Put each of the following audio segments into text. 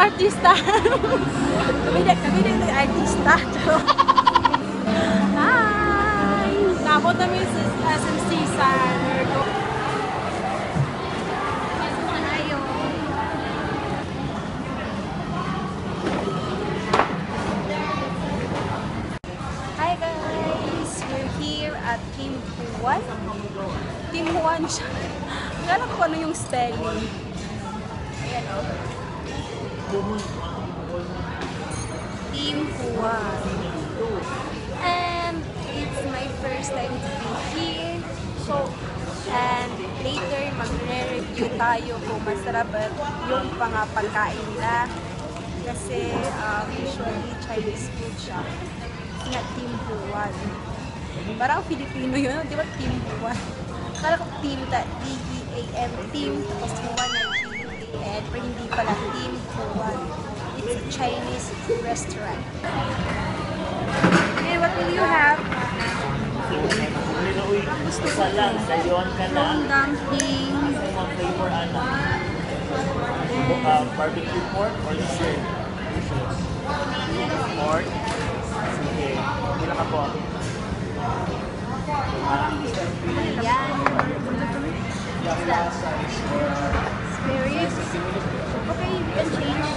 artista. Kami din yung artista. Hi! Nakapot namin sa SMC sa Nerdo. Hi guys! We're here at Team Juan. Team Juan siya. Alam ko ano yung spelling. Ayan o. Team Juan. And it's my first time to be here. And later magre-review tayo kung masarap yung pagkain nila. Kasi usually Chinese food siya. Nga Team Juan. Parang Filipino yun, di ba Team Juan? Kala ko team, D-E-A-M, team, tapos Juan na G-E-A-N, pero hindi pala Team Juan. It's a Chinese restaurant. Okay, what will you have? Gusto ko long dumpling. Ang flavor ano? Barbecue pork or shrimp? Pork? Sige, pila ka po? Ayan. Spirits. Okay, you can change.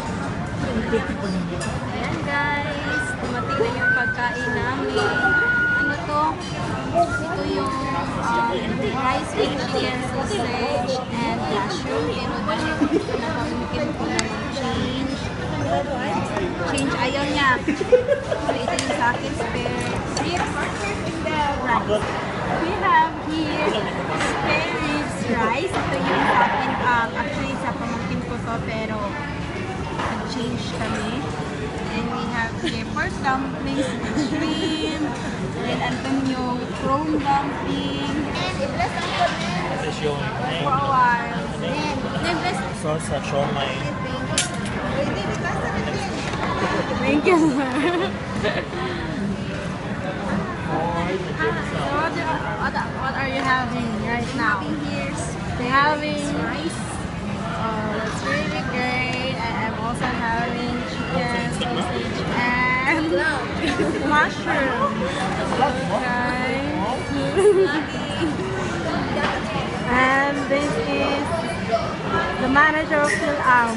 Ayan guys, dumating na yung pagkain namin. Ano to? Ito yung rice with chicken sausage and mushroom. Pero napamungkin ko na change. Change ayaw niya. So ito yung sa akin spare ribs rice. We have here spare ribs rice. Ito yung sa akin, actually sa pamangkin ko to pero nag-change kami. And we have here pork dumplings with shrimp. And Antonio chrome dumpling. This yung For a while. Then sauce sa siomai. thank you, sir. What are you having right now? We're having rice. Oh, that's really great. And I'm also having chicken, sausage, and mushroom. Okay. And this is the manager of Phil-Am.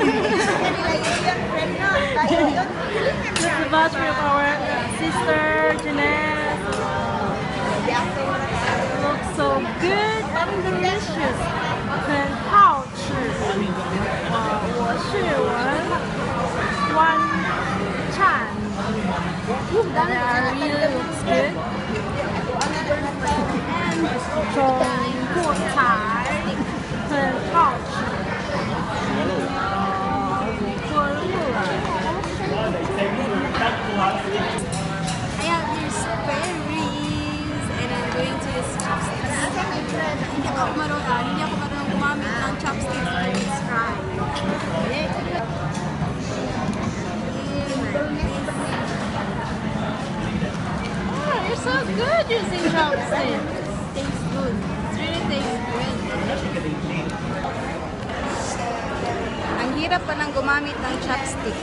This is the battery of our sister, Jeanette. Looks so good and delicious. 很好吃。我是Wan Chan. Really looks good. And 中国菜很好吃。Ayan, here's berries. And I'm going to use chopsticks. Hindi ako marunong gumamit ng chopsticks for this fry. Oh, you're so good using chopsticks. Tastes good. It really tastes good. Ang hirap pa nang gumamit ng chopstick.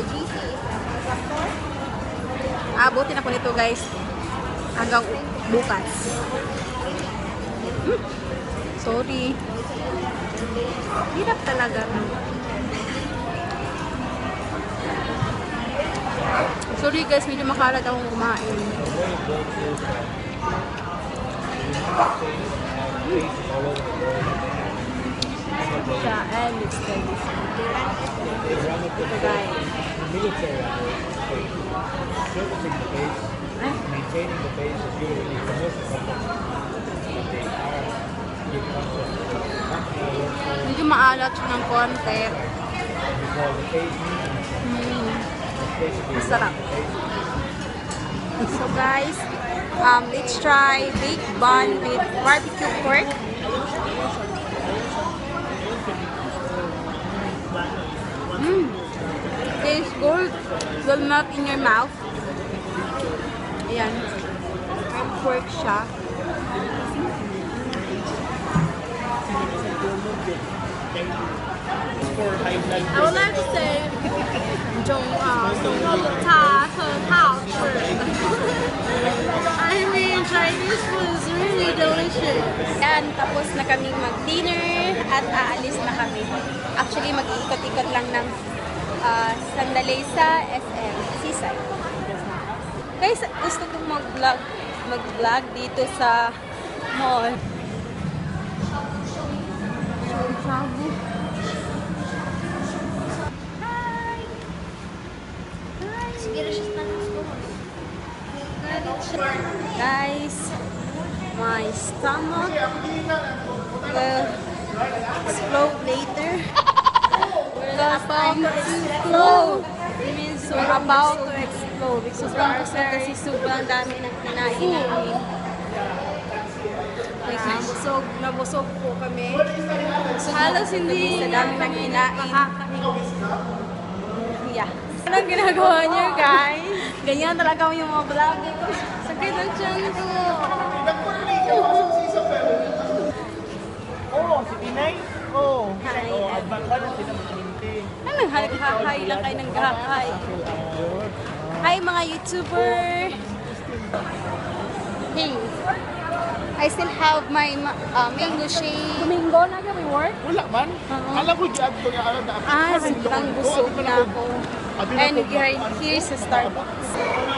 Abutin ako nito guys hanggang bukas. Sorry. Hirap talaga. Sorry guys, medyo makalat akong kumain. Siya, and it's delicious. Ito guys. Servicing the base, maintaining the base is usually the most important. But they are good concept. Medyo maalat siya ng konti. Because the base Masarap. So guys, let's try baked bun with barbecue pork. Tastes good. Will melt in your mouth. Ayan. And pork siya. For high blood I would like to say 中国的茶很好吃 I mean Chinese food is really delicious. Yan, tapos na kami mag-dinner at aalis na kami. Actually, mag-iikot-ikot lang ng sandali sa SM, Seaside. Guys, gusto kong mag-vlog dito sa mall. Guys, my stomach will explode later. Because I'm explode. It means we're about to explode. Sobrang busog kasi sobrang dami ng kinain namin. Nabusog po kami. Halos hindi sa dami ng kinain. Yeah. Anong ginagawa niyo, guys? Ganyan talaga yung mga vlogger ko. Sakit ang tiyan ko. Oh, si Pinay? Oh. Hi. Oh, advance na sila maghintay. Anong hahay lang kayo ng gahay? Hi mga YouTuber! Hey! I still have my mango shake. Domingo na kami work. Wala man. Alam ko giag to nga alam na. Sobrang busog na ako. And here's a Starbucks.